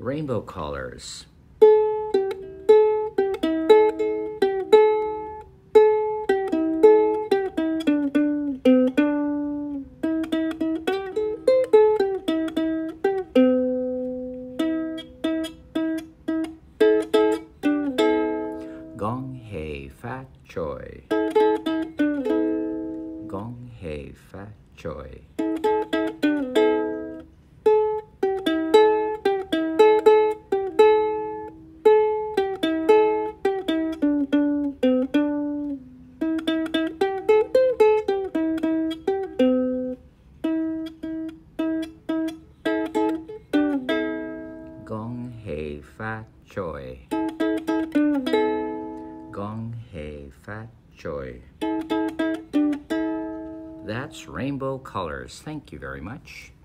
Rainbow colors. Gong hei fat choi. Gong hei fat choi. Gong hei fat choi. Gong hei fat choi. That's rainbow colors. Thank you very much.